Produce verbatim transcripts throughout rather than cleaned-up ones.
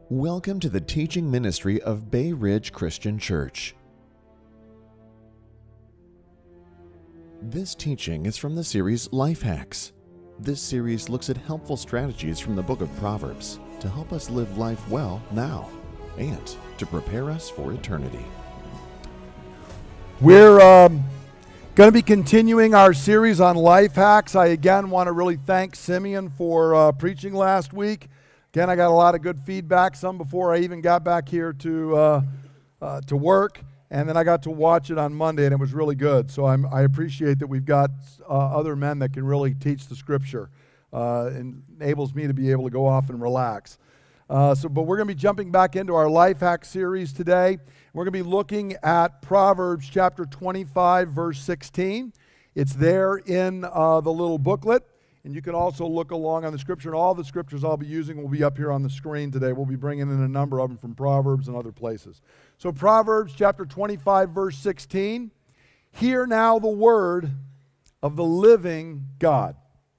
Welcome to the teaching ministry of Bay Ridge Christian Church. This teaching is from the series Life Hacks. This series looks at helpful strategies from the book of Proverbs to help us live life well now and to prepare us for eternity. We're um, going to be continuing our series on life hacks. I again want to really thank Simeon for uh, preaching last week. Again, I got a lot of good feedback, some before I even got back here to uh, uh, to work, and then I got to watch it on Monday, and it was really good. So I'm, I appreciate that we've got uh, other men that can really teach the Scripture. Uh, and enables me to be able to go off and relax. Uh, so, but we're going to be jumping back into our life hack series today. We're going to be looking at Proverbs chapter twenty-five, verse sixteen. It's there in uh, the little booklet. And you can also look along on the scripture, and all the scriptures I'll be using will be up here on the screen today. We'll be bringing in a number of them from Proverbs and other places. So Proverbs chapter twenty-five, verse sixteen, hear now the word of the living God.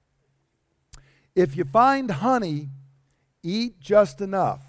If you find honey, eat just enough.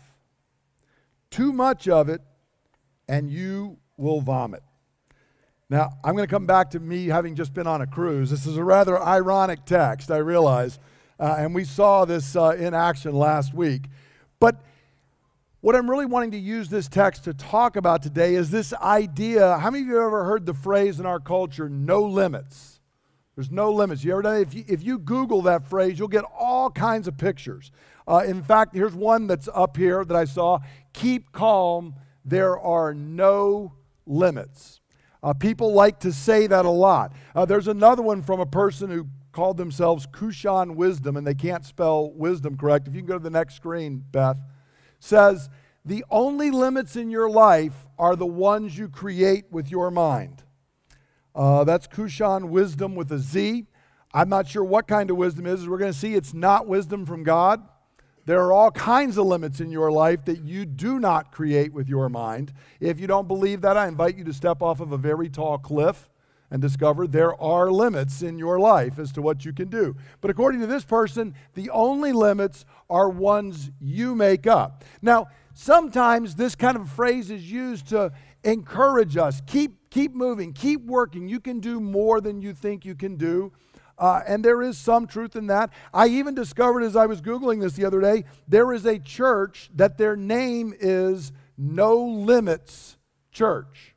Too much of it, and you will vomit. Now, I'm going to come back to me having just been on a cruise. This is a rather ironic text, I realize, uh, and we saw this uh, in action last week. But what I'm really wanting to use this text to talk about today is this idea. How many of you have ever heard the phrase in our culture, no limits? There's no limits. You ever done it? If you, if you Google that phrase, you'll get all kinds of pictures. Uh, in fact, here's one that's up here that I saw. Keep calm, there are no limits. Uh, people like to say that a lot. Uh, there's another one from a person who called themselves Kushan Wisdom, and they can't spell wisdom correct. If you can go to the next screen, Beth. Says, the only limits in your life are the ones you create with your mind. Uh, that's Kushan Wisdom with a Z. I'm not sure what kind of wisdom it is. We're going to see it's not wisdom from God. There are all kinds of limits in your life that you do not create with your mind. If you don't believe that, I invite you to step off of a very tall cliff and discover there are limits in your life as to what you can do. But according to this person, the only limits are ones you make up. Now, sometimes this kind of phrase is used to encourage us. Keep, keep moving, keep working. You can do more than you think you can do. Uh, and there is some truth in that. I even discovered as I was Googling this the other day, there is a church that their name is No Limits Church.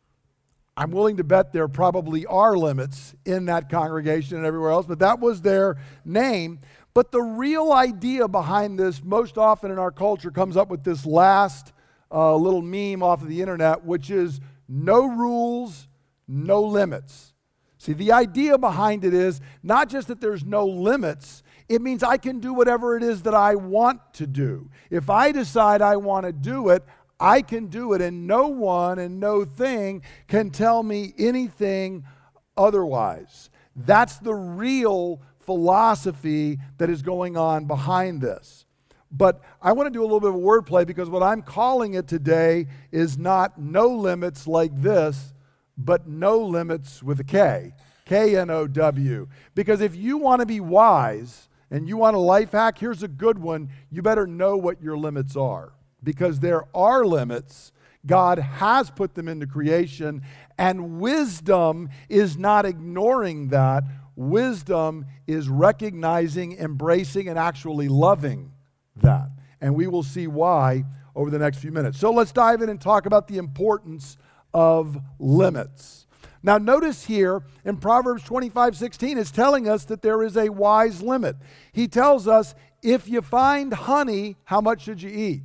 I'm willing to bet there probably are limits in that congregation and everywhere else, but that was their name. But the real idea behind this, most often in our culture, comes up with this last uh, little meme off of the internet, which is no rules, no limits. See, the idea behind it is not just that there's no limits, it means I can do whatever it is that I want to do. If I decide I want to do it, I can do it, and no one and no thing can tell me anything otherwise. That's the real philosophy that is going on behind this. But I want to do a little bit of wordplay because what I'm calling it today is not no limits like this, but no limits with a K, K N O W. Because if you want to be wise and you want a life hack, here's a good one. You better know what your limits are. Because there are limits. God has put them into creation. And wisdom is not ignoring that. Wisdom is recognizing, embracing, and actually loving that. And we will see why over the next few minutes. So let's dive in and talk about the importance of limits. Now notice here in Proverbs twenty-five sixteen, it's telling us that there is a wise limit. He tells us, if you find honey, how much should you eat?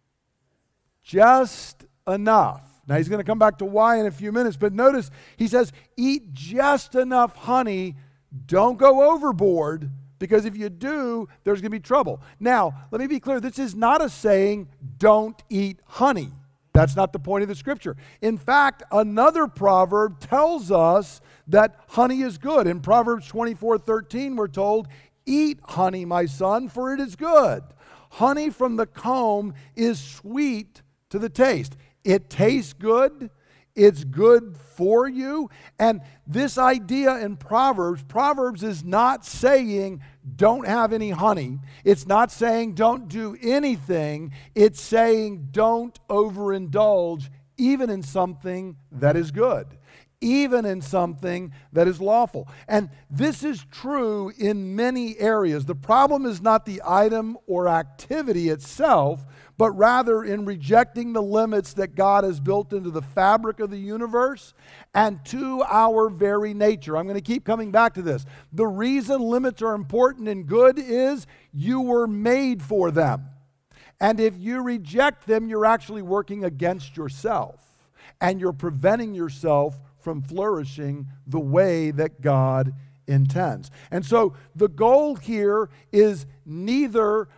Just enough. Now he's going to come back to why in a few minutes, but notice he says, eat just enough honey, don't go overboard, because if you do, there's going to be trouble. Now, let me be clear, this is not a saying, don't eat honey. That's not the point of the scripture. In fact, another proverb tells us that honey is good. In Proverbs twenty-four thirteen, we're told, eat honey, my son, for it is good. Honey from the comb is sweet to the taste. It tastes good. It's good for you. And this idea in Proverbs, Proverbs is not saying don't have any honey. It's not saying don't do anything. It's saying don't overindulge even in something that is good, even in something that is lawful. And this is true in many areas. The problem is not the item or activity itself, but rather in rejecting the limits that God has built into the fabric of the universe and to our very nature. I'm going to keep coming back to this. The reason limits are important and good is you were made for them. And if you reject them, you're actually working against yourself, and you're preventing yourself from flourishing the way that God intends. And so the goal here is neither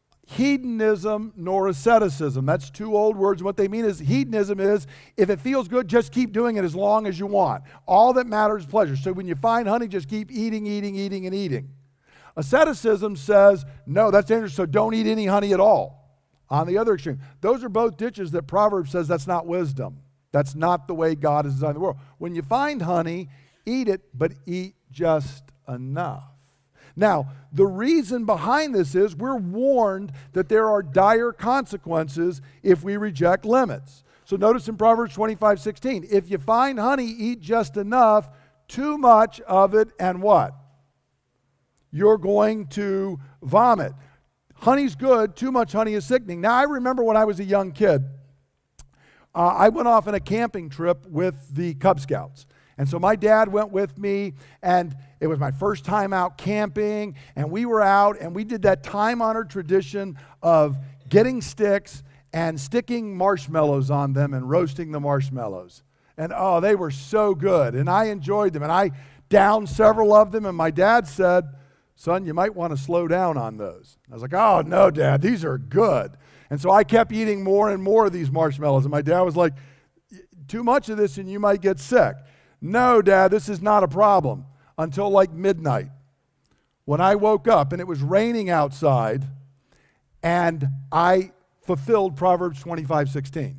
hedonism nor asceticism. That's two old words. What they mean is hedonism is if it feels good, just keep doing it as long as you want. All that matters is pleasure. So when you find honey, just keep eating, eating, eating, and eating. Asceticism says, no, that's dangerous, so don't eat any honey at all. On the other extreme. Those are both ditches that Proverbs says that's not wisdom. That's not the way God has designed the world. When you find honey, eat it, but eat just enough. Now, the reason behind this is we're warned that there are dire consequences if we reject limits. So notice in Proverbs twenty-five sixteen, if you find honey, eat just enough, too much of it, and what? You're going to vomit. Honey's good, too much honey is sickening. Now, I remember when I was a young kid, uh, I went off on a camping trip with the Cub Scouts. And so my dad went with me, and it was my first time out camping, and we were out, and we did that time-honored tradition of getting sticks and sticking marshmallows on them and roasting the marshmallows. And oh, they were so good, and I enjoyed them, and I downed several of them, and my dad said, son, you might want to slow down on those. I was like, oh, no, Dad, these are good. And so I kept eating more and more of these marshmallows. And my dad was like, too much of this and you might get sick. No, Dad, this is not a problem. Until like midnight, when I woke up and it was raining outside, and I fulfilled Proverbs twenty-five sixteen.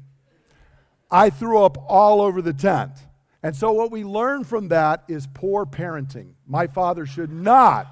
I threw up all over the tent. And so what we learn from that is poor parenting. My father should not.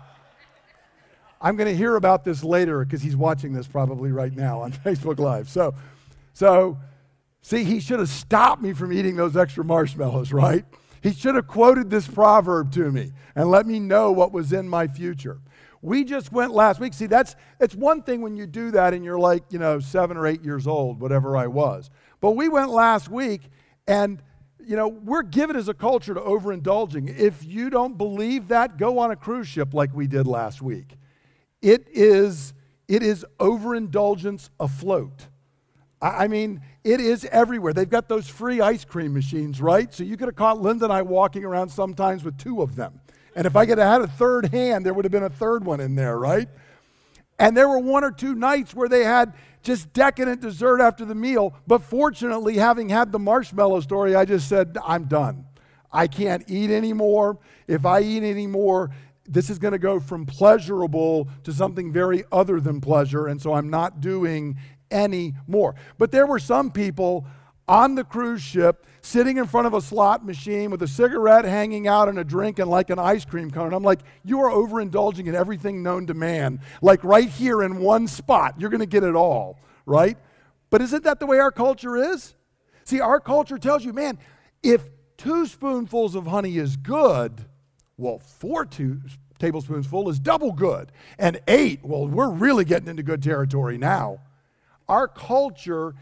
I'm going to hear about this later because he's watching this probably right now on Facebook Live. So, so, see, he should have stopped me from eating those extra marshmallows, right? He should have quoted this proverb to me and let me know what was in my future. We just went last week. See, that's it's one thing when you do that and you're like, you know, seven or eight years old, whatever I was. But we went last week, and you know, we're given as a culture to overindulging. If you don't believe that, go on a cruise ship like we did last week. It is, it is overindulgence afloat. I, I mean, it is everywhere. They've got those free ice cream machines, right? So you could have caught Linda and I walking around sometimes with two of them. And if I could have had a third hand, there would have been a third one in there, right? And there were one or two nights where they had just decadent dessert after the meal. But fortunately, having had the marshmallow story, I just said, I'm done. I can't eat anymore. If I eat anymore, this is going to go from pleasurable to something very other than pleasure, and so I'm not doing any more. But there were some people on the cruise ship sitting in front of a slot machine with a cigarette hanging out and a drink and like an ice cream cone. I'm like, you are overindulging in everything known to man. Like right here in one spot, you're going to get it all, right? But isn't that the way our culture is? See, our culture tells you, man, if two spoonfuls of honey is good, well, four two tablespoons full is double good. And eight, well, we're really getting into good territory now. Our culture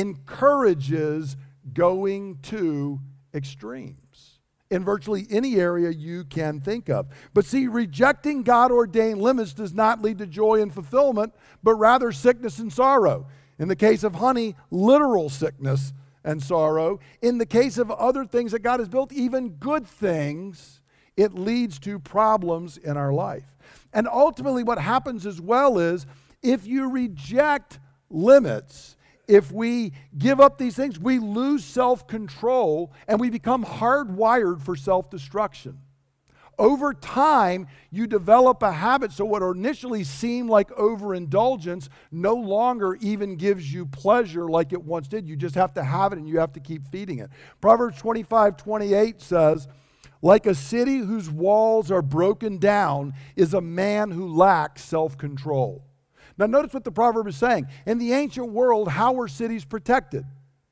encourages going to extremes in virtually any area you can think of. But see, rejecting God-ordained limits does not lead to joy and fulfillment, but rather sickness and sorrow. In the case of honey, literal sickness and sorrow. In the case of other things that God has built, even good things, it leads to problems in our life. And ultimately what happens as well is if you reject limits, if we give up these things, we lose self-control and we become hardwired for self-destruction. Over time, you develop a habit, so what initially seemed like overindulgence no longer even gives you pleasure like it once did. You just have to have it and you have to keep feeding it. Proverbs twenty-five twenty-eight says, like a city whose walls are broken down is a man who lacks self-control. Now notice what the proverb is saying. In the ancient world, how were cities protected?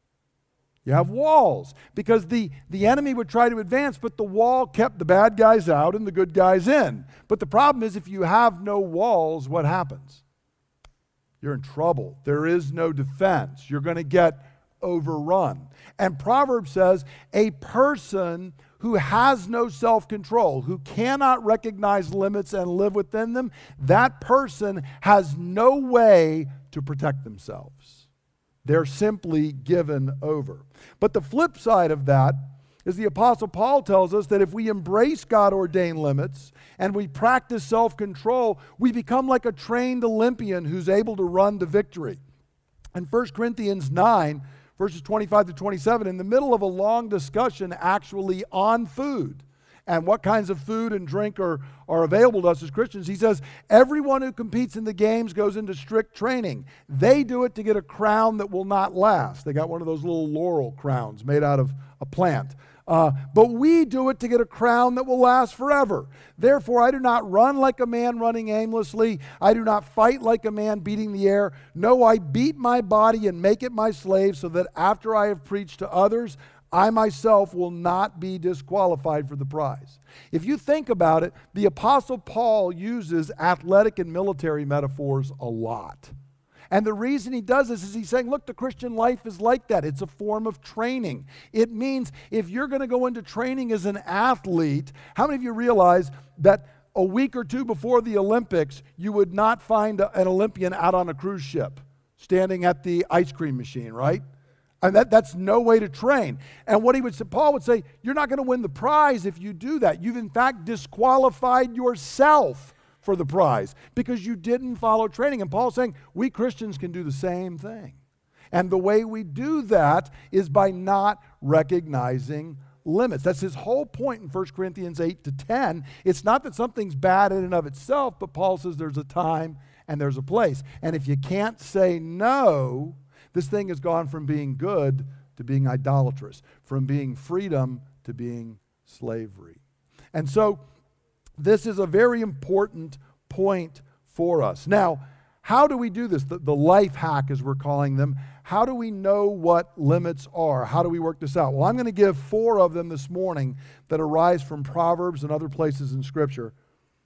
You have walls, because the, the enemy would try to advance, but the wall kept the bad guys out and the good guys in. But the problem is, if you have no walls, what happens? You're in trouble. There is no defense. You're going to get overrun. And Proverbs says, a person who has no self-control, who cannot recognize limits and live within them, that person has no way to protect themselves. They're simply given over. But the flip side of that is the Apostle Paul tells us that if we embrace God-ordained limits and we practice self-control, we become like a trained Olympian who's able to run to victory. In First Corinthians nine, verses twenty-five to twenty-seven, in the middle of a long discussion actually on food and what kinds of food and drink are, are available to us as Christians, he says, everyone who competes in the games goes into strict training. They do it to get a crown that will not last. They got one of those little laurel crowns made out of a plant. Uh, but we do it to get a crown that will last forever. Therefore, I do not run like a man running aimlessly. I do not fight like a man beating the air. No, I beat my body and make it my slave, so that after I have preached to others, I myself will not be disqualified for the prize. If you think about it, the Apostle Paul uses athletic and military metaphors a lot. And the reason he does this is he's saying, look, the Christian life is like that. It's a form of training. It means if you're going to go into training as an athlete, how many of you realize that a week or two before the Olympics, you would not find an Olympian out on a cruise ship standing at the ice cream machine, right? And that, that's no way to train. And what he would say, Paul would say, you're not going to win the prize if you do that. You've in fact disqualified yourself for the prize because you didn't follow training. And Paul's saying, we Christians can do the same thing. And the way we do that is by not recognizing limits. That's his whole point in First Corinthians eight to ten. It's not that something's bad in and of itself, but Paul says there's a time and there's a place. And if you can't say no, this thing has gone from being good to being idolatrous, from being freedom to being slavery. And so this is a very important point for us. Now, how do we do this? The, the life hack, as we're calling them. How do we know what limits are? How do we work this out? Well, I'm going to give four of them this morning that arise from Proverbs and other places in Scripture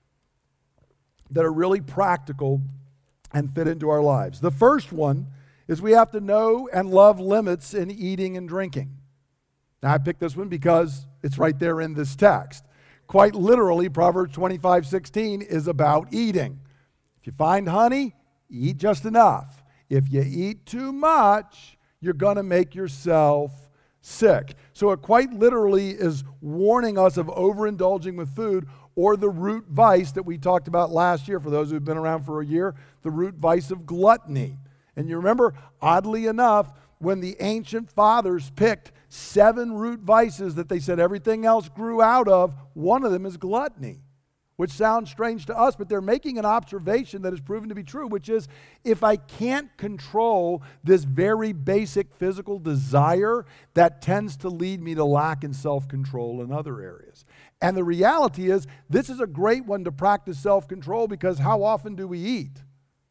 that are really practical and fit into our lives. The first one is we have to know and love limits in eating and drinking. Now, I picked this one because it's right there in this text. Quite literally, Proverbs twenty-five sixteen is about eating. If you find honey, eat just enough. If you eat too much, you're going to make yourself sick. So it quite literally is warning us of overindulging with food, or the root vice that we talked about last year, for those who've been around for a year, the root vice of gluttony. And you remember, oddly enough, when the ancient fathers picked seven root vices that they said everything else grew out of, one of them is gluttony, which sounds strange to us, but they're making an observation that is proven to be true, which is if I can't control this very basic physical desire, that tends to lead me to lack in self-control in other areas. And the reality is, this is a great one to practice self-control, because how often do we eat?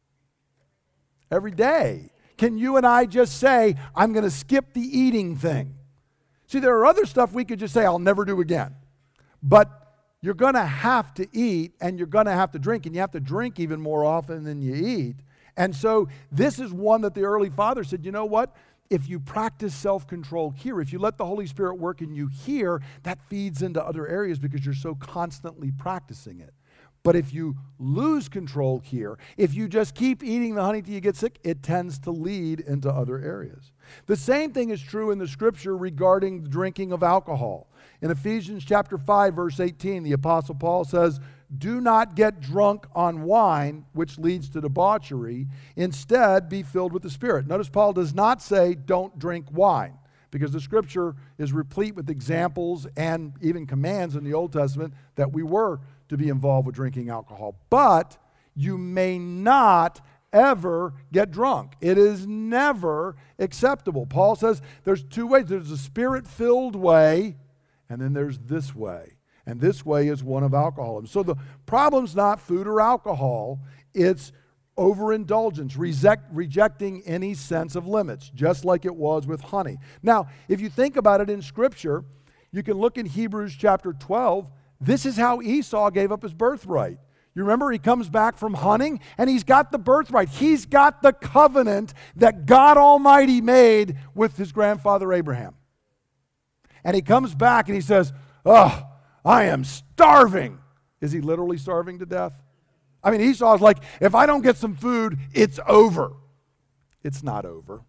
Every day. Can you and I just say, I'm going to skip the eating thing? See, there are other stuff we could just say, I'll never do again. But you're going to have to eat, and you're going to have to drink, and you have to drink even more often than you eat. And so this is one that the early fathers said, you know what? If you practice self-control here, if you let the Holy Spirit work in you here, that feeds into other areas because you're so constantly practicing it. But if you lose control here, if you just keep eating the honey till you get sick, it tends to lead into other areas. The same thing is true in the Scripture regarding the drinking of alcohol. In Ephesians chapter five, verse eighteen, the Apostle Paul says, do not get drunk on wine, which leads to debauchery. Instead, be filled with the Spirit. Notice Paul does not say, don't drink wine. because the Scripture is replete with examples and even commands in the Old Testament that we were to be involved with drinking alcohol. But you may not ever get drunk. It is never acceptable. Paul says there's two ways. There's a Spirit-filled way, and then there's this way. And this way is one of alcoholism. So the problem's not food or alcohol. It's overindulgence, reject, rejecting any sense of limits, just like it was with honey. Now, if you think about it in Scripture, you can look in Hebrews chapter twelve. This is how Esau gave up his birthright. You remember, he comes back from hunting, and he's got the birthright. He's got the covenant that God Almighty made with his grandfather Abraham. And he comes back and he says, oh, I am starving. Is he literally starving to death? I mean, Esau's like, if I don't get some food, it's over. It's not over.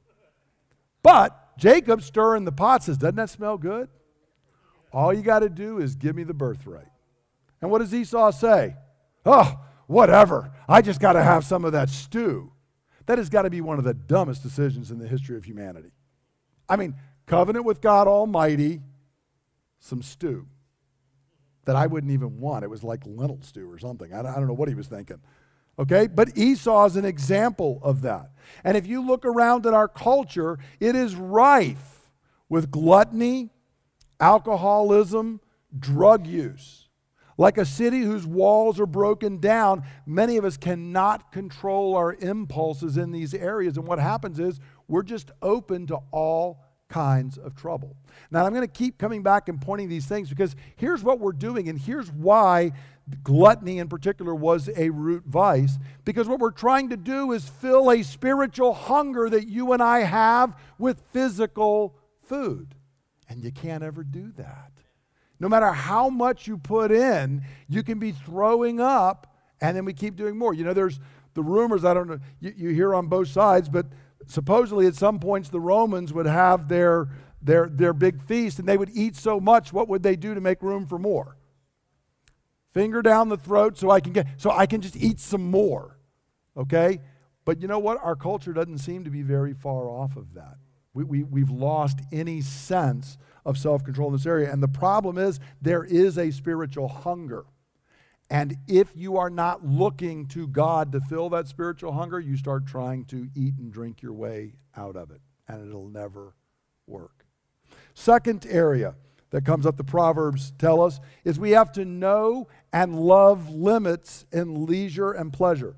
But Jacob, stirring the pot, says, doesn't that smell good? All you got to do is give me the birthright. And what does Esau say? Oh, whatever. I just got to have some of that stew. That has got to be one of the dumbest decisions in the history of humanity. I mean, covenant with God Almighty, some stew that I wouldn't even want. It was like lentil stew or something. I don't know what he was thinking. Okay, but Esau is an example of that. And if you look around at our culture, it is rife with gluttony, alcoholism, drug use. Like a city whose walls are broken down, many of us cannot control our impulses in these areas. And what happens is we're just open to all kinds of trouble. Now, I'm going to keep coming back and pointing these things because here's what we're doing, and here's why gluttony in particular was a root vice. Because what we're trying to do is fill a spiritual hunger that you and I have with physical food. And you can't ever do that. No matter how much you put in, you can be throwing up, and then we keep doing more. You know, there's the rumors, I don't know, you, you hear on both sides, but supposedly at some points the Romans would have their, their, their big feast, and they would eat so much, what would they do to make room for more? Finger down the throat so I can get, so I can just eat some more, okay? But you know what? Our culture doesn't seem to be very far off of that. We, we, we've lost any sense of self-control in this area. And the problem is there is a spiritual hunger. And if you are not looking to God to fill that spiritual hunger, you start trying to eat and drink your way out of it. And it'll never work. Second area that comes up, the Proverbs tell us, is we have to know and love limits in leisure and pleasure.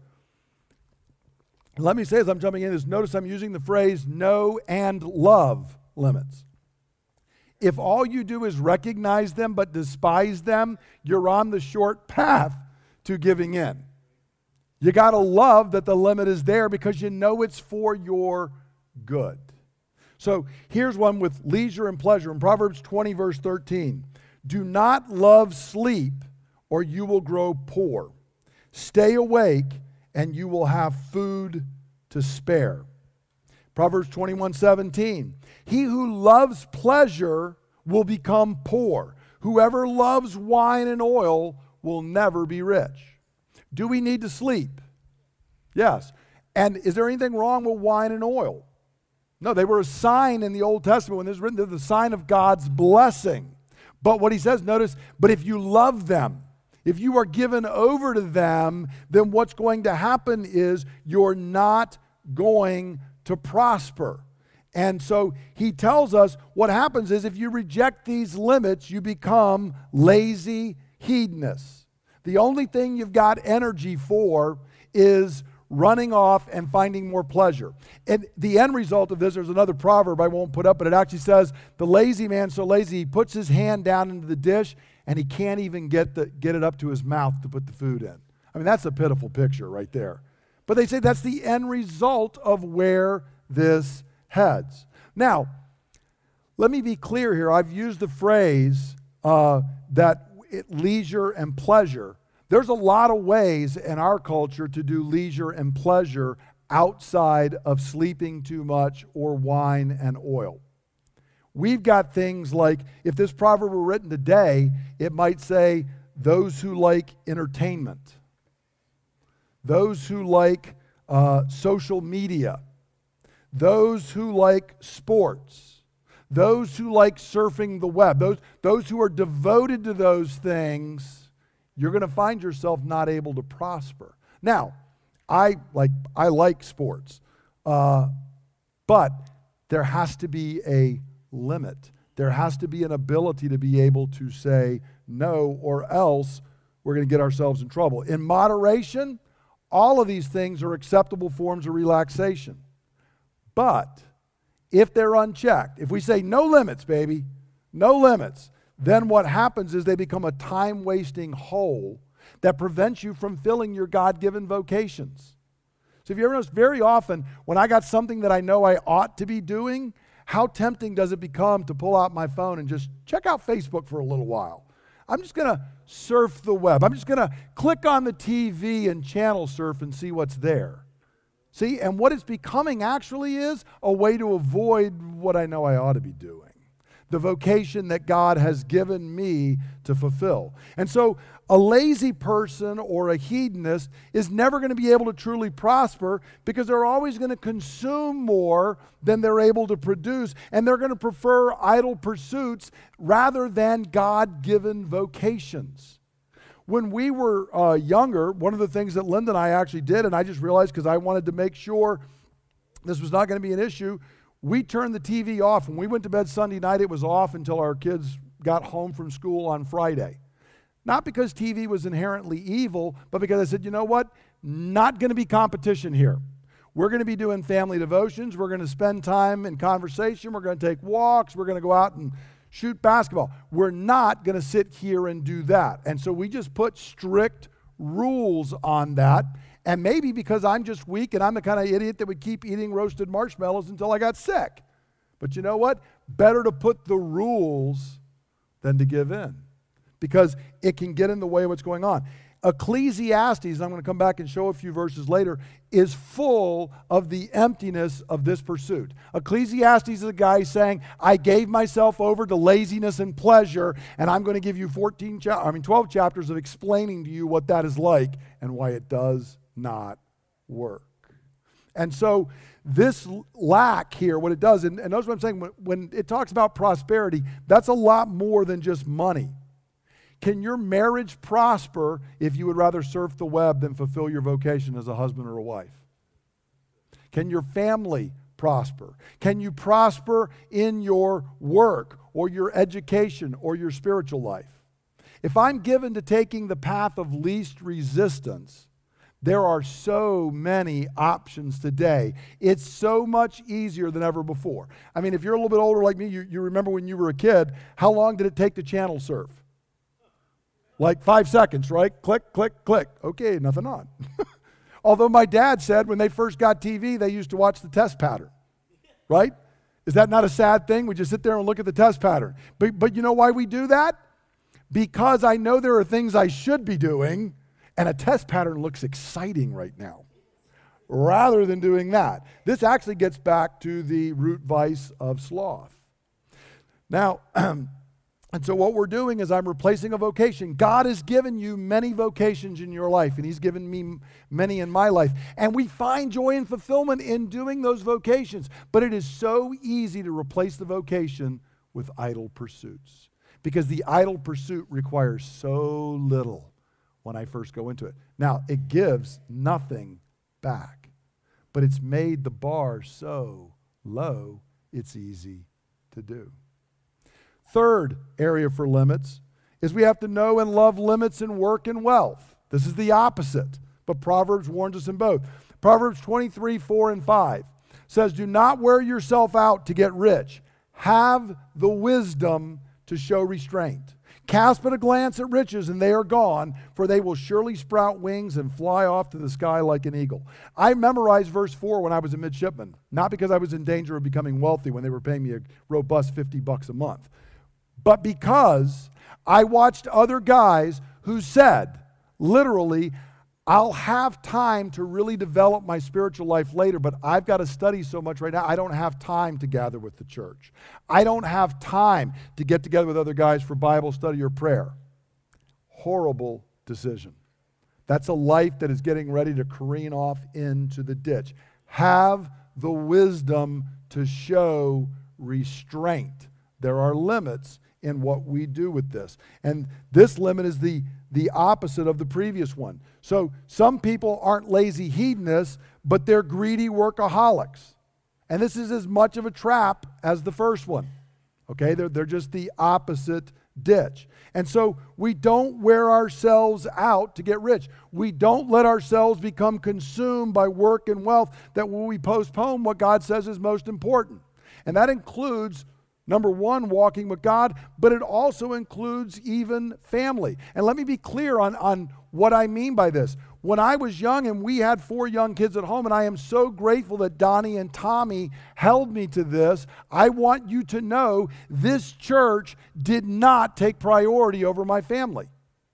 Let me say as I'm jumping in is notice I'm using the phrase know and love limits. If all you do is recognize them but despise them, you're on the short path to giving in. You got to love that the limit is there because you know it's for your good. So here's one with leisure and pleasure. In Proverbs twenty, verse thirteen, do not love sleep or you will grow poor. Stay awake and you will have food to spare. Proverbs twenty-one, seventeen, he who loves pleasure will become poor. Whoever loves wine and oil will never be rich. Do we need to sleep? Yes. And is there anything wrong with wine and oil? No, they were a sign in the Old Testament when it was written, they're the sign of God's blessing. But what he says, notice, but if you love them, if you are given over to them, then what's going to happen is you're not going to prosper. And so he tells us what happens is if you reject these limits, you become lazy hedonists. The only thing you've got energy for is running off and finding more pleasure. And the end result of this, there's another proverb I won't put up, but it actually says, the lazy man's so lazy, he puts his hand down into the dish and he can't even get, the, get it up to his mouth to put the food in. I mean, that's a pitiful picture right there. But they say that's the end result of where this heads. Now, let me be clear here. I've used the phrase uh, that it, leisure and pleasure. There's a lot of ways in our culture to do leisure and pleasure outside of sleeping too much or wine and oil. We've got things like, if this proverb were written today, it might say, those who like entertainment, those who like uh, social media, those who like sports, those who like surfing the web, those, those who are devoted to those things, you're going to find yourself not able to prosper. Now, I like, I like sports, uh, but there has to be a limit. There has to be an ability to be able to say no, or else we're going to get ourselves in trouble. In moderation, all of these things are acceptable forms of relaxation. But if they're unchecked, if we say no limits, baby, no limits, then what happens is they become a time-wasting hole that prevents you from filling your God-given vocations. So if you ever notice, very often when I got something that I know I ought to be doing, how tempting does it become to pull out my phone and just check out Facebook for a little while? I'm just going to surf the web. I'm just going to click on the T V and channel surf and see what's there. See, and what it's becoming actually is a way to avoid what I know I ought to be doing, the vocation that God has given me to fulfill. And so a lazy person or a hedonist is never going to be able to truly prosper because they're always going to consume more than they're able to produce, and they're going to prefer idle pursuits rather than God-given vocations. When we were uh, younger, one of the things that Linda and I actually did, and I just realized because I wanted to make sure this was not going to be an issue, we turned the T V off. When we went to bed Sunday night, it was off until our kids got home from school on Friday. Not because T V was inherently evil, but because I said, you know what? Not going to be competition here. We're going to be doing family devotions. We're going to spend time in conversation. We're going to take walks. We're going to go out and shoot basketball. We're not going to sit here and do that. And so we just put strict rules on that. And maybe because I'm just weak and I'm the kind of idiot that would keep eating roasted marshmallows until I got sick. But you know what? Better to put the rules than to give in, because it can get in the way of what's going on. Ecclesiastes, and I'm going to come back and show a few verses later, is full of the emptiness of this pursuit. Ecclesiastes is a guy saying, I gave myself over to laziness and pleasure, and I'm going to give you fourteen, cha- I mean twelve chapters of explaining to you what that is like and why it does not work. And so this lack here, what it does, and, and notice what I'm saying, when, when it talks about prosperity, that's a lot more than just money. Can your marriage prosper if you would rather surf the web than fulfill your vocation as a husband or a wife? Can your family prosper? Can you prosper in your work or your education or your spiritual life? If I'm given to taking the path of least resistance, there are so many options today. It's so much easier than ever before. I mean, if you're a little bit older like me, you, you remember when you were a kid, how long did it take to channel surf? Like five seconds, right? Click, click, click. Okay, nothing on. Although my dad said when they first got T V, they used to watch the test pattern, right? Is that not a sad thing? We just sit there and look at the test pattern. But, but you know why we do that? Because I know there are things I should be doing, and a test pattern looks exciting right now, rather than doing that. This actually gets back to the root vice of sloth. Now, and so what we're doing is I'm replacing a vocation. God has given you many vocations in your life, and He's given me many in my life. And we find joy and fulfillment in doing those vocations. But it is so easy to replace the vocation with idle pursuits, because the idle pursuit requires so little when I first go into it. Now, it gives nothing back, but it's made the bar so low, it's easy to do. Third area for limits is we have to know and love limits in work and wealth. This is the opposite, but Proverbs warns us in both. Proverbs twenty-three, four and five says, do not wear yourself out to get rich. Have the wisdom to show restraint. Cast but a glance at riches, and they are gone, for they will surely sprout wings and fly off to the sky like an eagle. I memorized verse four when I was a midshipman, not because I was in danger of becoming wealthy when they were paying me a robust fifty bucks a month, but because I watched other guys who said, literally, I'll have time to really develop my spiritual life later, but I've got to study so much right now, I don't have time to gather with the church. I don't have time to get together with other guys for Bible study or prayer. Horrible decision. That's a life that is getting ready to careen off into the ditch. Have the wisdom to show restraint. There are limits in what we do with this. And this limit is the, the opposite of the previous one. So some people aren't lazy hedonists, but they're greedy workaholics. And this is as much of a trap as the first one. Okay, they're, they're just the opposite ditch. And so we don't wear ourselves out to get rich. We don't let ourselves become consumed by work and wealth that when we postpone what God says is most important. And that includes, number one, walking with God, but it also includes even family. And let me be clear on, on what I mean by this. When I was young and we had four young kids at home, and I am so grateful that Donnie and Tommy held me to this, I want you to know this church did not take priority over my family.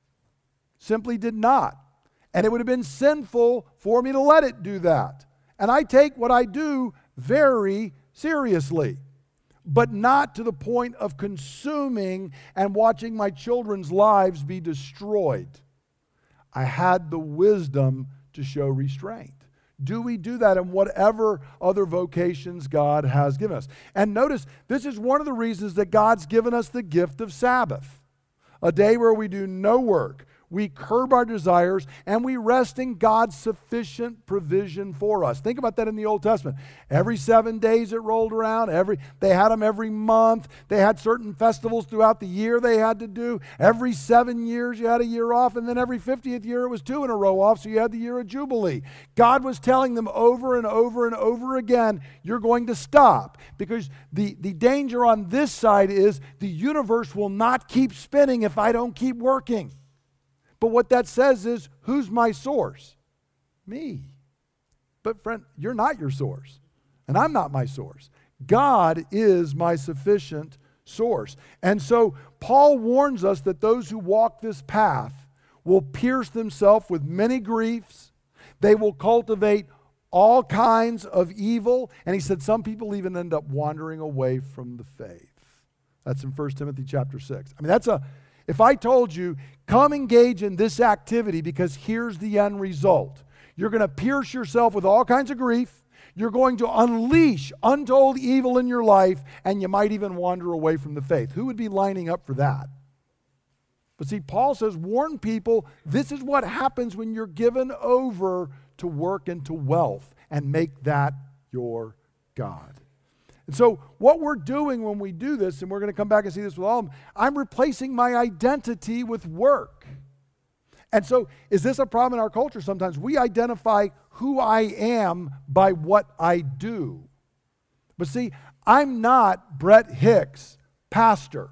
Simply did not. And it would have been sinful for me to let it do that. And I take what I do very seriously, but not to the point of consuming and watching my children's lives be destroyed. I had the wisdom to show restraint. Do we do that in whatever other vocations God has given us? And notice, this is one of the reasons that God's given us the gift of Sabbath, a day where we do no work. We curb our desires, and we rest in God's sufficient provision for us. Think about that in the Old Testament. Every seven days it rolled around. Every, they had them every month. They had certain festivals throughout the year they had to do. Every seven years you had a year off, and then every fiftieth year it was two in a row off, so you had the year of Jubilee. God was telling them over and over and over again, you're going to stop. Because the, the danger on this side is the universe will not keep spinning if I don't keep working. But what that says is, who's my source? Me. But friend, you're not your source. And I'm not my source. God is my sufficient source. And so Paul warns us that those who walk this path will pierce themselves with many griefs. They will cultivate all kinds of evil. And he said some people even end up wandering away from the faith. That's in First Timothy chapter six. I mean, that's a... If I told you, come engage in this activity because here's the end result. You're going to pierce yourself with all kinds of grief. You're going to unleash untold evil in your life, and you might even wander away from the faith. Who would be lining up for that? But see, Paul says, warn people, this is what happens when you're given over to work and to wealth, and make that your God. And so what we're doing when we do this, and we're going to come back and see this with all of them, I'm replacing my identity with work. And so is this a problem in our culture? Sometimes we identify who I am by what I do. But see, I'm not Brett Hicks, pastor.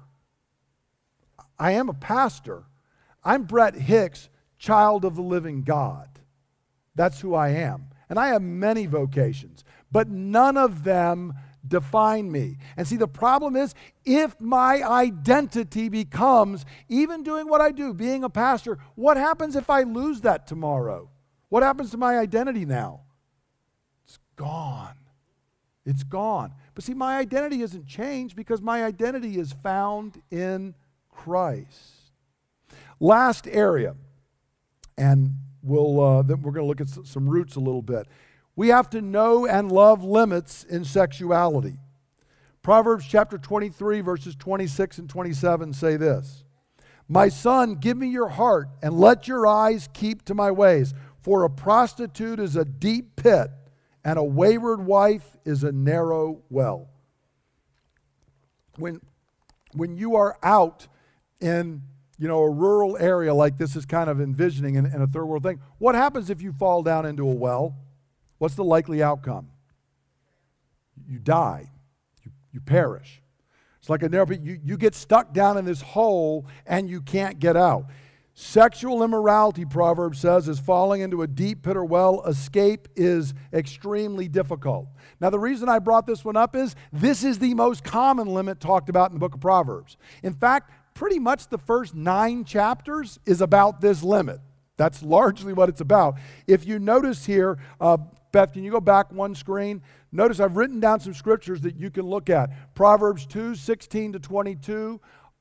I am a pastor. I'm Brett Hicks, child of the living God. That's who I am. And I have many vocations, but none of them define me. And see, the problem is, if my identity becomes, even doing what I do, being a pastor, what happens if I lose that tomorrow? What happens to my identity now? It's gone. It's gone. But see, my identity isn't changed because my identity is found in Christ. Last area, and we'll, uh, then we're going to look at some roots a little bit. We have to know and love limits in sexuality. Proverbs chapter twenty-three, verses twenty-six and twenty-seven say this: My son, give me your heart, and let your eyes keep to my ways. For a prostitute is a deep pit, and a wayward wife is a narrow well. When, when you are out in you know, a rural area like this is kind of envisioning in, in a third world thing, what happens if you fall down into a well? What's the likely outcome? You die. You, you perish. It's like a narrow pit. You, you get stuck down in this hole and you can't get out. Sexual immorality, Proverbs says, is falling into a deep pit or well. Escape is extremely difficult. Now, the reason I brought this one up is this is the most common limit talked about in the book of Proverbs. In fact, pretty much the first nine chapters is about this limit. That's largely what it's about. If you notice here, uh, Beth, can you go back one screen? Notice I've written down some scriptures that you can look at. Proverbs two, sixteen to twenty-two.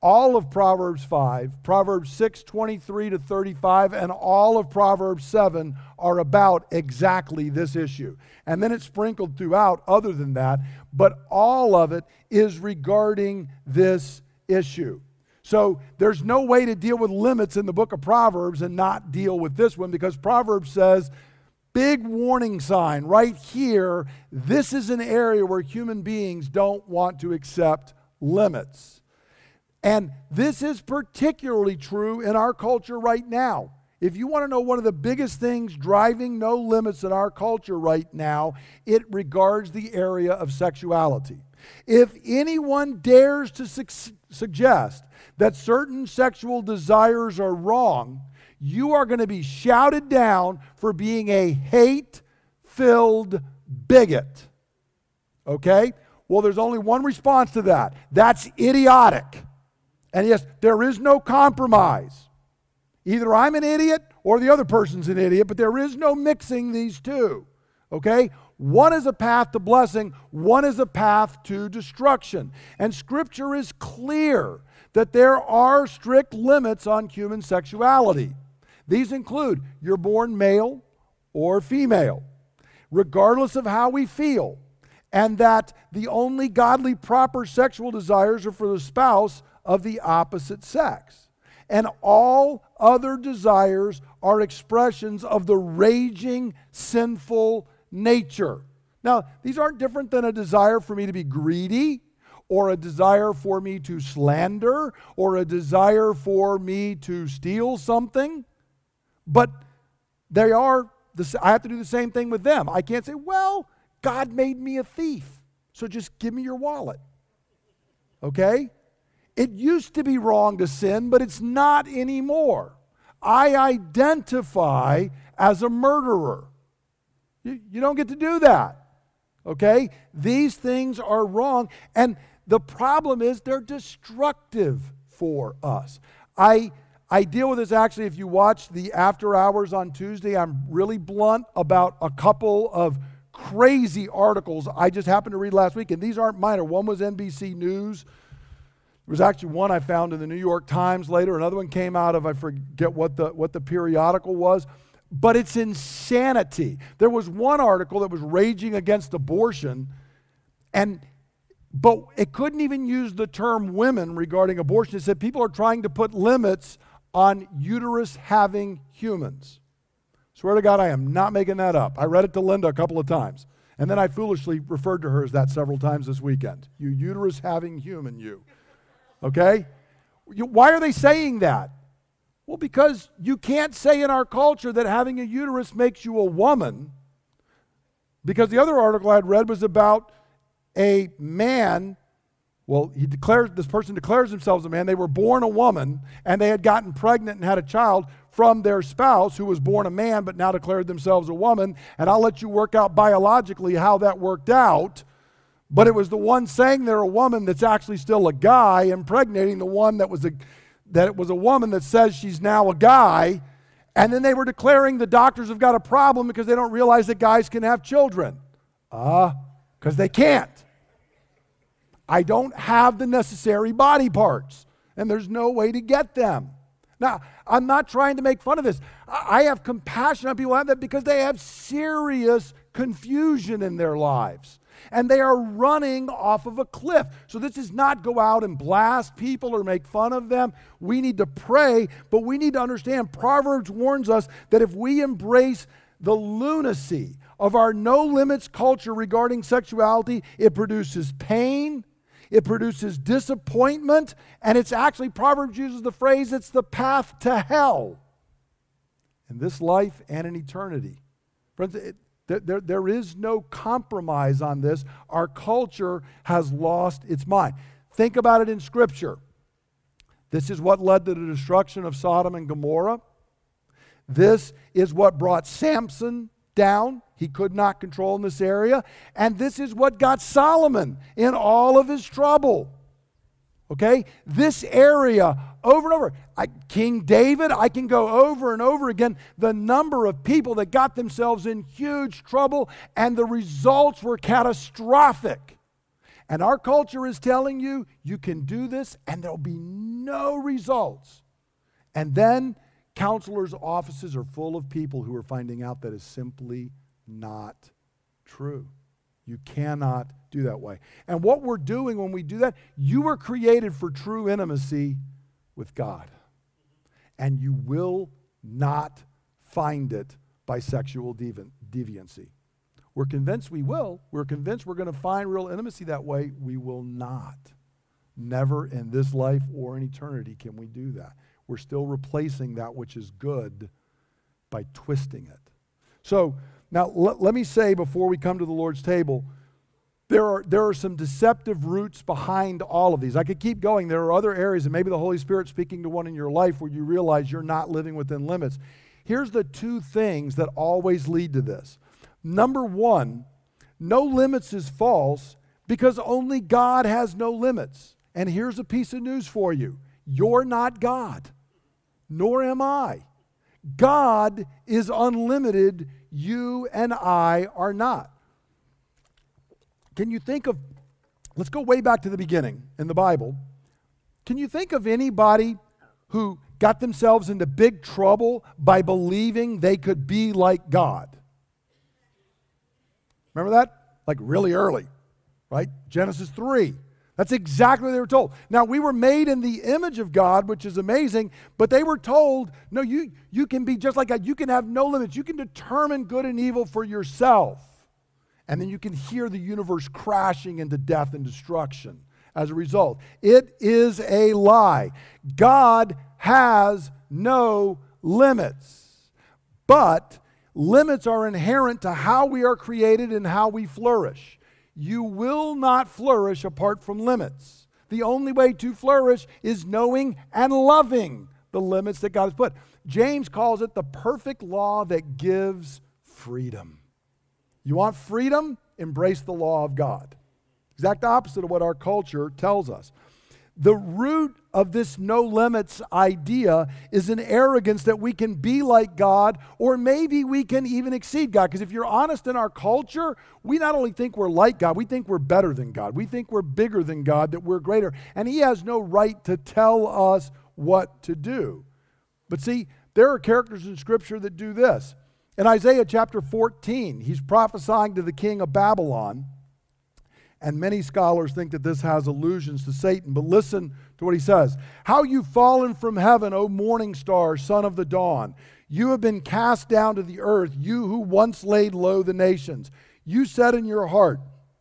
all of Proverbs five, Proverbs six, twenty-three to thirty-five, and all of Proverbs seven are about exactly this issue. And then it's sprinkled throughout other than that, but all of it is regarding this issue. So there's no way to deal with limits in the book of Proverbs and not deal with this one, because Proverbs says, big warning sign right here, this is an area where human beings don't want to accept limits. And this is particularly true in our culture right now. If you want to know one of the biggest things driving no limits in our culture right now, it regards the area of sexuality. If anyone dares to su- suggest that certain sexual desires are wrong, you are going to be shouted down for being a hate-filled bigot. Okay? Well, there's only one response to that. That's idiotic. And yes, there is no compromise. Either I'm an idiot or the other person's an idiot, but there is no mixing these two. Okay? One is a path to blessing, one is a path to destruction. And Scripture is clear that there are strict limits on human sexuality. These include you're born male or female, regardless of how we feel, and that the only godly proper sexual desires are for the spouse of the opposite sex. And all other desires are expressions of the raging, sinful nature. Now, these aren't different than a desire for me to be greedy, or a desire for me to slander, or a desire for me to steal something. But they are, the, I have to do the same thing with them. I can't say, well, God made me a thief, so just give me your wallet. Okay? It used to be wrong to sin, but it's not anymore. I identify as a murderer. You, you don't get to do that. Okay? These things are wrong, and the problem is they're destructive for us. I I deal with this actually, if you watch the After Hours on Tuesday, I'm really blunt about a couple of crazy articles I just happened to read last week, and these aren't minor. One was N B C News. There was actually one I found in the New York Times later. Another one came out of, I forget what the, what the periodical was. But it's insanity. There was one article that was raging against abortion, and but it couldn't even use the term women regarding abortion. It said people are trying to put limits on uterus-having humans. Swear to God, I am not making that up. I read it to Linda a couple of times, and then I foolishly referred to her as that several times this weekend. You uterus-having human, you. Okay? You, why are they saying that? Well, because you can't say in our culture that having a uterus makes you a woman, because the other article I had read was about a man. Well, he declares, this person declares themselves a man. They were born a woman, and they had gotten pregnant and had a child from their spouse who was born a man but now declared themselves a woman. And I'll let you work out biologically how that worked out. But it was the one saying they're a woman that's actually still a guy, impregnating the one that was a that it was a woman that says she's now a guy. And then they were declaring the doctors have got a problem because they don't realize that guys can have children. Ah, uh, because they can't. I don't have the necessary body parts, and there's no way to get them. Now, I'm not trying to make fun of this. I have compassion on people who have that because they have serious confusion in their lives, and they are running off of a cliff. So this is not go out and blast people or make fun of them. We need to pray, but we need to understand Proverbs warns us that if we embrace the lunacy of our no limits culture regarding sexuality, it produces pain, it produces disappointment, and it's actually, Proverbs uses the phrase, it's the path to hell in this life and in eternity. Friends, it, there, there, there is no compromise on this. Our culture has lost its mind. Think about it in Scripture. This is what led to the destruction of Sodom and Gomorrah. This is what brought Samson down. He could not control in this area. And this is what got Solomon in all of his trouble. Okay? This area, over and over. I, King David, I can go over and over again the number of people that got themselves in huge trouble, and the results were catastrophic. And our culture is telling you, you can do this and there'll be no results. And then counselors' offices are full of people who are finding out that is simply not true. You cannot do that way. And what we're doing when we do that, you were created for true intimacy with God. And you will not find it by sexual devi- deviancy. We're convinced we will. We're convinced we're going to find real intimacy that way. We will not. Never in this life or in eternity can we do that. We're still replacing that which is good by twisting it. So now let, let me say before we come to the Lord's table, there are, there are some deceptive roots behind all of these. I could keep going. There are other areas, and maybe the Holy Spirit's speaking to one in your life where you realize you're not living within limits. Here's the two things that always lead to this. Number one, no limits is false because only God has no limits. And here's a piece of news for you. You're not God, nor am I. God is unlimited. You and I are not. Can you think of, let's go way back to the beginning in the Bible. Can you think of anybody who got themselves into big trouble by believing they could be like God? Remember that? Like really early, right? Genesis three. That's exactly what they were told. Now, we were made in the image of God, which is amazing, but they were told, no, you, you can be just like God. You can have no limits. You can determine good and evil for yourself. And then you can hear the universe crashing into death and destruction as a result. It is a lie. God has no limits. But limits are inherent to how we are created and how we flourish. You will not flourish apart from limits. The only way to flourish is knowing and loving the limits that God has put. James calls it the perfect law that gives freedom. You want freedom? Embrace the law of God. Exact opposite of what our culture tells us. The root of this no limits idea is an arrogance that we can be like God, or maybe we can even exceed God. Because if you're honest, in our culture, we not only think we're like God, we think we're better than God. We think we're bigger than God, that we're greater. And He has no right to tell us what to do. But see, there are characters in Scripture that do this. In Isaiah chapter fourteen, he's prophesying to the king of Babylon. And many scholars think that this has allusions to Satan. But listen to what he says. How you've fallen from heaven, O morning star, son of the dawn. You have been cast down to the earth, you who once laid low the nations. You said in your heart,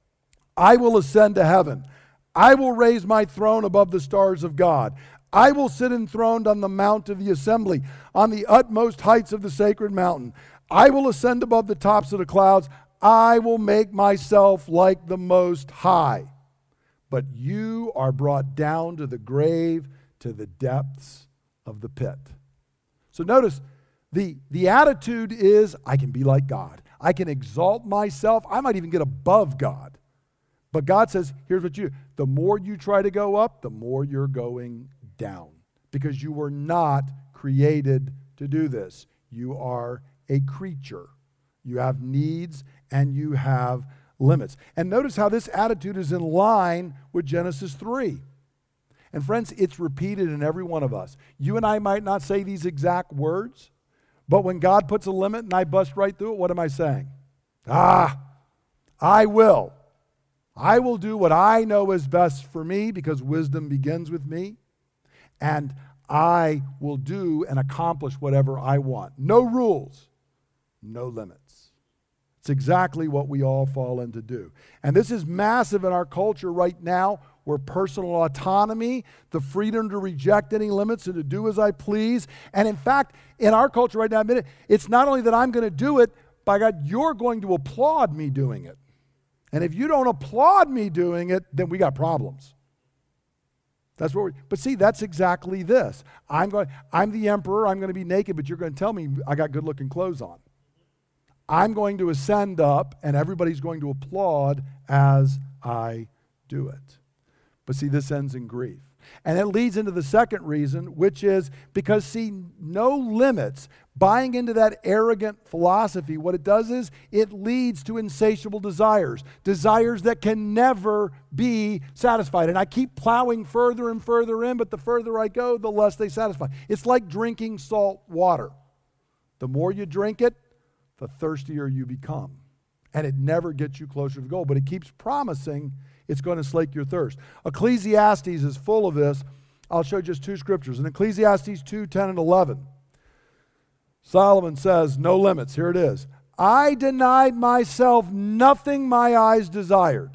I will ascend to heaven. I will raise my throne above the stars of God. I will sit enthroned on the mount of the assembly, on the utmost heights of the sacred mountain. I will ascend above the tops of the clouds. I will make myself like the Most High. But you are brought down to the grave, to the depths of the pit. So notice, the, the attitude is, I can be like God. I can exalt myself. I might even get above God. But God says, here's what you do. The more you try to go up, the more you're going down. Because you were not created to do this. You are a creature. You have needs and you have limits. And notice how this attitude is in line with Genesis three. And friends, it's repeated in every one of us. You and I might not say these exact words, but when God puts a limit and I bust right through it, what am I saying? Ah, I will. I will do what I know is best for me because wisdom begins with me. And I will do and accomplish whatever I want. No rules, no limits. It's exactly what we all fall into do. And this is massive in our culture right now, where personal autonomy, the freedom to reject any limits and to do as I please. And in fact, in our culture right now, it's not only that I'm going to do it, by God, you're going to applaud me doing it. And if you don't applaud me doing it, then we got problems. That's what we, but see, that's exactly this. I'm going, I'm the emperor, I'm going to be naked, but you're going to tell me I got good looking clothes on. I'm going to ascend up, and everybody's going to applaud as I do it. But see, this ends in grief. And it leads into the second reason, which is because, see, no limits, buying into that arrogant philosophy, what it does is it leads to insatiable desires, desires that can never be satisfied. And I keep plowing further and further in, but the further I go, the less they satisfy. It's like drinking salt water. The more you drink it, the thirstier you become. And it never gets you closer to the goal, but it keeps promising it's going to slake your thirst. Ecclesiastes is full of this. I'll show just two scriptures. In Ecclesiastes two, ten, and eleven, Solomon says, no limits. Here it is. I denied myself nothing my eyes desired.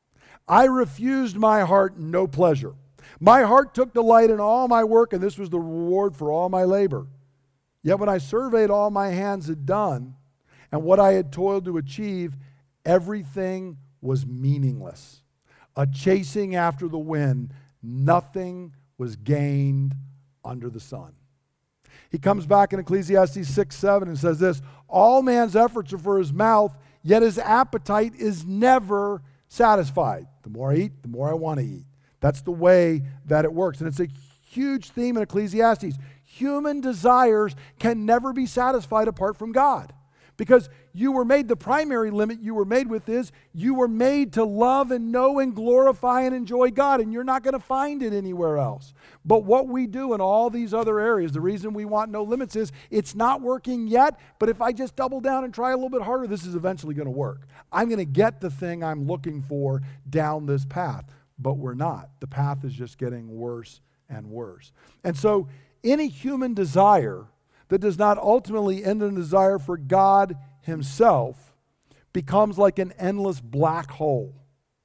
I refused my heart no pleasure. My heart took delight in all my work, and this was the reward for all my labor. Yet when I surveyed all my hands had done, and what I had toiled to achieve, everything was meaningless. A chasing after the wind, nothing was gained under the sun. He comes back in Ecclesiastes six, seven and says this, all man's efforts are for his mouth, yet his appetite is never satisfied. The more I eat, the more I want to eat. That's the way that it works. And it's a huge theme in Ecclesiastes. Human desires can never be satisfied apart from God. Because you were made, the primary limit you were made with is you were made to love and know and glorify and enjoy God, and you're not going to find it anywhere else. But what we do in all these other areas, the reason we want no limits is it's not working yet, but if I just double down and try a little bit harder, this is eventually going to work. I'm going to get the thing I'm looking for down this path, but we're not. The path is just getting worse and worse. And so any human desire that does not ultimately end in a desire for God himself becomes like an endless black hole.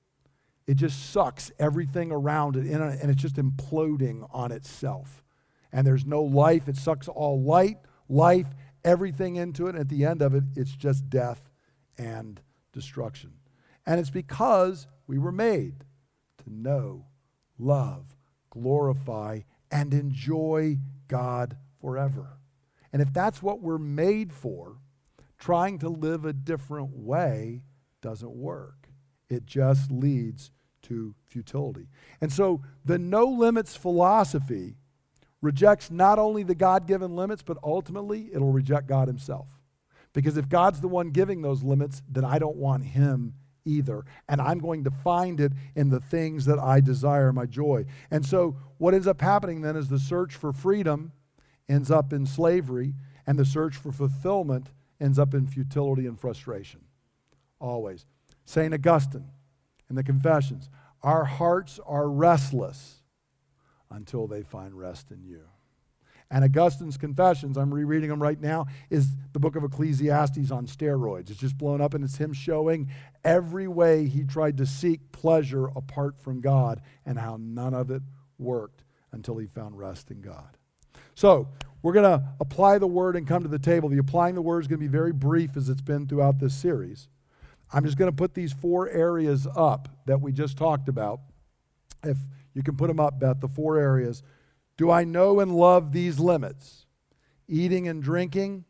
It just sucks everything around it in, and it's just imploding on itself. And there's no life. It sucks all light, life, everything into it. And at the end of it, it's just death and destruction. And it's because we were made to know, love, glorify, and enjoy God forever. And if that's what we're made for, trying to live a different way doesn't work. It just leads to futility. And so the no limits philosophy rejects not only the God-given limits, but ultimately it'll reject God himself. Because if God's the one giving those limits, then I don't want him either. And I'm going to find it in the things that I desire, my joy. And so what ends up happening then is the search for freedom ends up in slavery, and the search for fulfillment ends up in futility and frustration. Always. Saint Augustine in the Confessions, our hearts are restless until they find rest in you. And Augustine's Confessions, I'm rereading them right now, is the book of Ecclesiastes on steroids. It's just blown up, and it's him showing every way he tried to seek pleasure apart from God and how none of it worked until he found rest in God. So we're going to apply the word and come to the table. The applying the word is going to be very brief as it's been throughout this series. I'm just going to put these four areas up that we just talked about. If you can put them up, Beth, the four areas. Do I know and love these limits? Eating and drinking,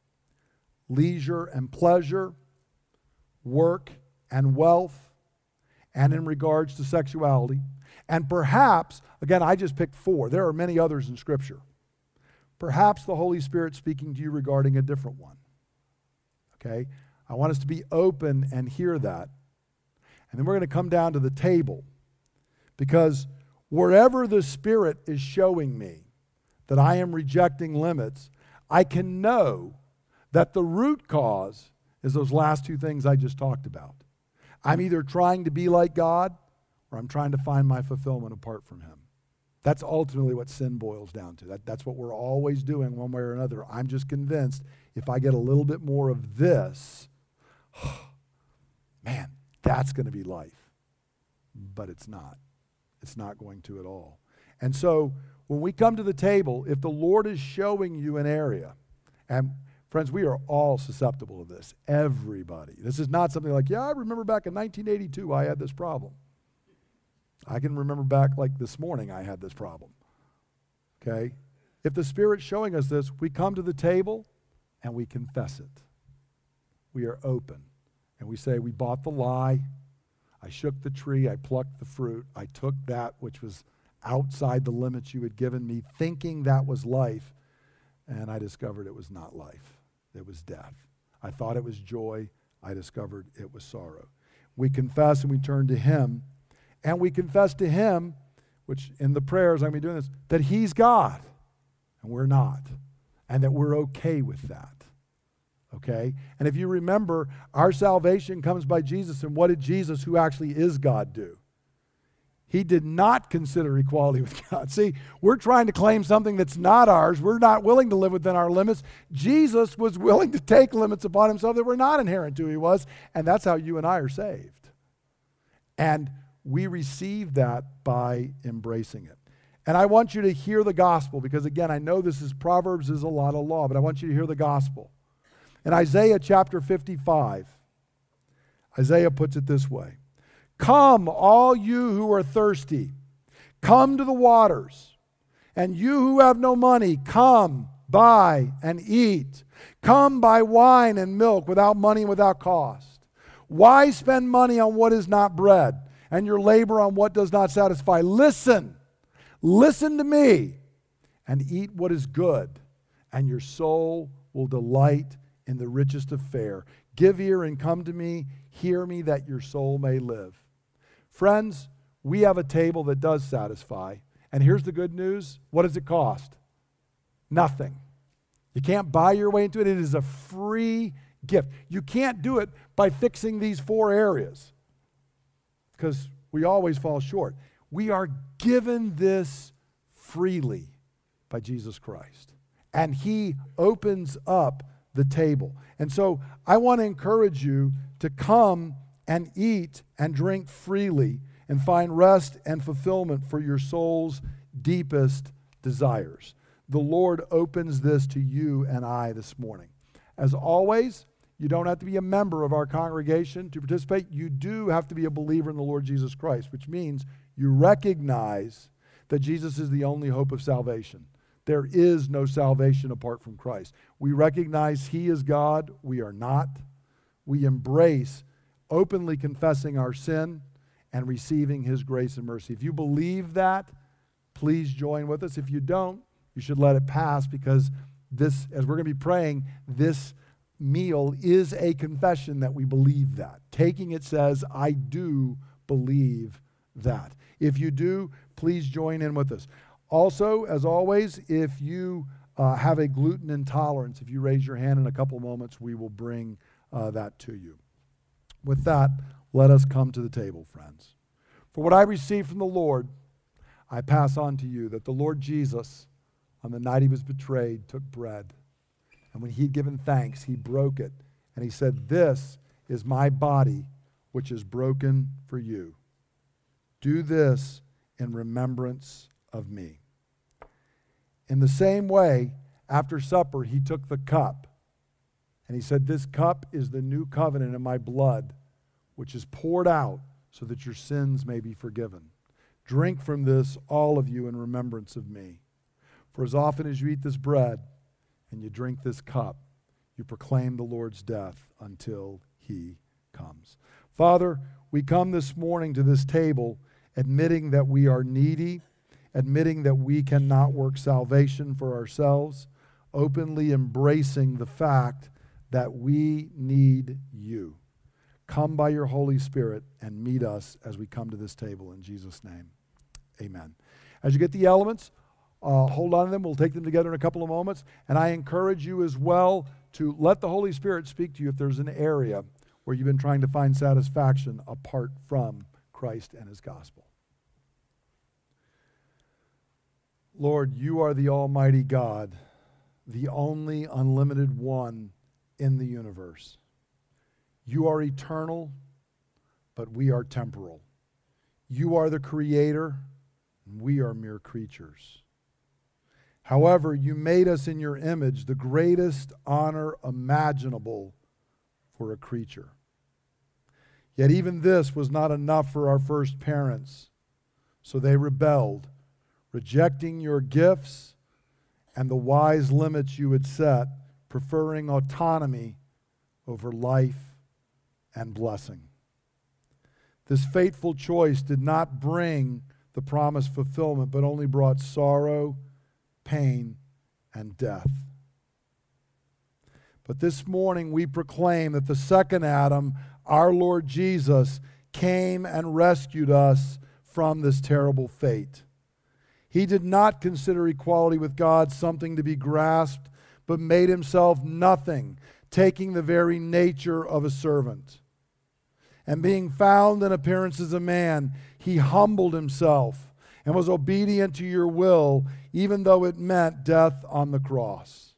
leisure and pleasure, work and wealth, and in regards to sexuality. And perhaps, again, I just picked four. There are many others in Scripture. Perhaps the Holy Spirit speaking to you regarding a different one. Okay? I want us to be open and hear that. And then we're going to come down to the table. Because wherever the Spirit is showing me that I am rejecting limits, I can know that the root cause is those last two things I just talked about. I'm either trying to be like God or I'm trying to find my fulfillment apart from him. That's ultimately what sin boils down to. That, that's what we're always doing one way or another. I'm just convinced if I get a little bit more of this, man, that's going to be life. But it's not. It's not going to at all. And so when we come to the table, if the Lord is showing you an area, and friends, we are all susceptible to this. Everybody. This is not something like, yeah, I remember back in nineteen eighty-two I had this problem. I can remember back like this morning I had this problem. Okay? If the Spirit's showing us this, we come to the table and we confess it. We are open. And we say, we bought the lie. I shook the tree. I plucked the fruit. I took that which was outside the limits you had given me, thinking that was life, and I discovered it was not life. It was death. I thought it was joy. I discovered it was sorrow. We confess and we turn to him, and we confess to him, which in the prayers I'm going to be doing this, that he's God, and we're not, and that we're okay with that. Okay? And if you remember, our salvation comes by Jesus, and what did Jesus, who actually is God, do? He did not consider equality with God. See, we're trying to claim something that's not ours. We're not willing to live within our limits. Jesus was willing to take limits upon himself that were not inherent to who he was, and that's how you and I are saved. And we receive that by embracing it. And I want you to hear the gospel, because again, I know this is Proverbs is a lot of law, but I want you to hear the gospel. In Isaiah chapter fifty-five, Isaiah puts it this way. Come, all you who are thirsty, come to the waters. And you who have no money, come, buy and eat. Come buy wine and milk without money and without cost. Why spend money on what is not bread, and your labor on what does not satisfy? Listen, listen to me, and eat what is good, and your soul will delight in the richest of fare. Give ear and come to me, hear me, that your soul may live. Friends, we have a table that does satisfy. And here's the good news. What does it cost? Nothing. You can't buy your way into it. It is a free gift. You can't do it by fixing these four areas, because we always fall short. We are given this freely by Jesus Christ. And he opens up the table. And so I want to encourage you to come and eat and drink freely and find rest and fulfillment for your soul's deepest desires. The Lord opens this to you and I this morning. As always, you don't have to be a member of our congregation to participate. You do have to be a believer in the Lord Jesus Christ, which means you recognize that Jesus is the only hope of salvation. There is no salvation apart from Christ. We recognize he is God. We are not. We embrace openly confessing our sin and receiving his grace and mercy. If you believe that, please join with us. If you don't, you should let it pass, because this, as we're going to be praying, this meal is a confession that we believe that. Taking it says, I do believe that. If you do, please join in with us. Also, as always, if you uh, have a gluten intolerance, if you raise your hand in a couple moments, we will bring uh, that to you. With that, let us come to the table, friends. For what I received from the Lord, I pass on to you, that the Lord Jesus, on the night he was betrayed, took bread. And when he had given thanks, he broke it. And he said, this is my body, which is broken for you. Do this in remembrance of me. In the same way, after supper, he took the cup. And he said, this cup is the new covenant in my blood, which is poured out so that your sins may be forgiven. Drink from this, all of you, in remembrance of me. For as often as you eat this bread and you drink this cup, you proclaim the Lord's death until he comes. Father, we come this morning to this table admitting that we are needy, admitting that we cannot work salvation for ourselves, openly embracing the fact that we need you. Come by your Holy Spirit and meet us as we come to this table in Jesus' name. Amen. As you get the elements, uh, hold on to them. We'll take them together in a couple of moments. And I encourage you as well to let the Holy Spirit speak to you if there's an area where you've been trying to find satisfaction apart from Christ and his gospel. Lord, you are the Almighty God, the only unlimited one in the universe. You are eternal, but we are temporal. You are the creator, and we are mere creatures. However, you made us in your image, the greatest honor imaginable for a creature. Yet even this was not enough for our first parents, so they rebelled, rejecting your gifts and the wise limits you had set, preferring autonomy over life and blessing. This fateful choice did not bring the promised fulfillment, but only brought sorrow, pain, and death. But this morning we proclaim that the second Adam, our Lord Jesus, came and rescued us from this terrible fate. He did not consider equality with God something to be grasped, but made himself nothing, taking the very nature of a servant. And being found in appearance as a man, he humbled himself and was obedient to your will, even though it meant death on the cross.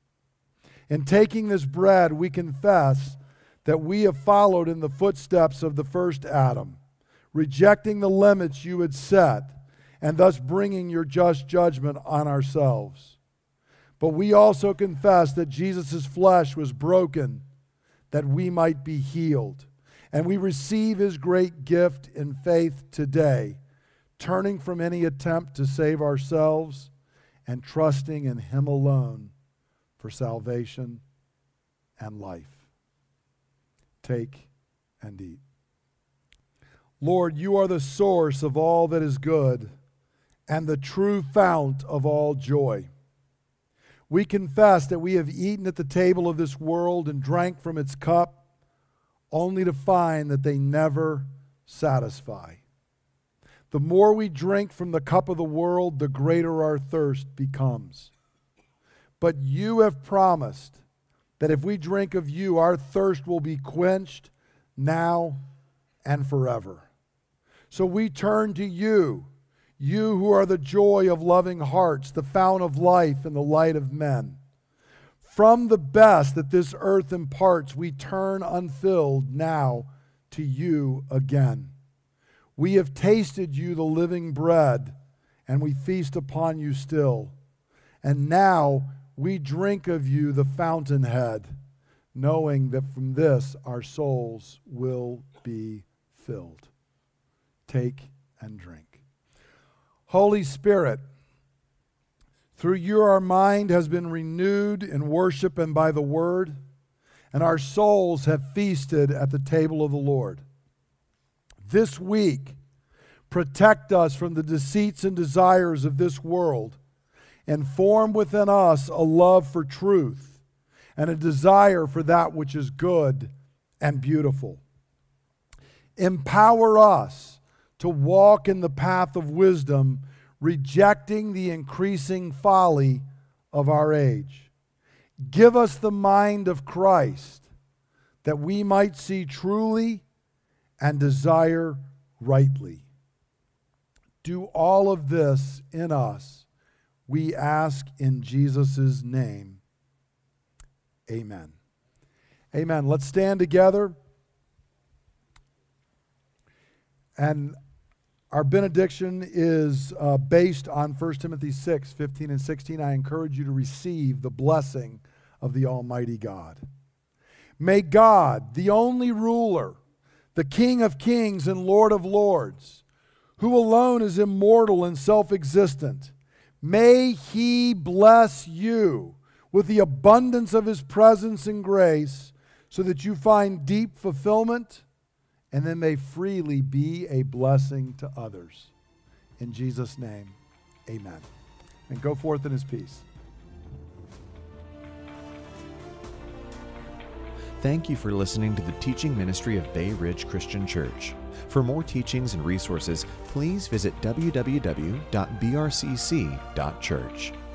In taking this bread, we confess that we have followed in the footsteps of the first Adam, rejecting the limits you had set, and thus bringing your just judgment on ourselves. But we also confess that Jesus' flesh was broken, that we might be healed. And we receive his great gift in faith today, turning from any attempt to save ourselves and trusting in him alone for salvation and life. Take and eat. Lord, you are the source of all that is good and the true fount of all joy. We confess that we have eaten at the table of this world and drank from its cup, only to find that they never satisfy. The more we drink from the cup of the world, the greater our thirst becomes. But you have promised that if we drink of you, our thirst will be quenched now and forever. So we turn to you, you who are the joy of loving hearts, the fount of life and the light of men. From the best that this earth imparts, we turn unfilled now to you again. We have tasted you, the living bread, and we feast upon you still. And now we drink of you, the fountainhead, knowing that from this our souls will be filled. Take and drink. Holy Spirit, through you our mind has been renewed in worship and by the word, and our souls have feasted at the table of the Lord. This week, protect us from the deceits and desires of this world, and form within us a love for truth and a desire for that which is good and beautiful. Empower us to walk in the path of wisdom, rejecting the increasing folly of our age. Give us the mind of Christ, that we might see truly and desire rightly. Do all of this in us, we ask in Jesus' name. Amen. Amen. Let's stand together. And our benediction is uh, based on First Timothy six, fifteen and sixteen. I encourage you to receive the blessing of the Almighty God. May God, the only ruler, the King of kings and Lord of lords, who alone is immortal and self-existent, may he bless you with the abundance of his presence and grace, so that you find deep fulfillment and then may freely be a blessing to others. In Jesus' name, amen. And go forth in his peace. Thank you for listening to the teaching ministry of Bay Ridge Christian Church. For more teachings and resources, please visit w w w dot b r c c dot church.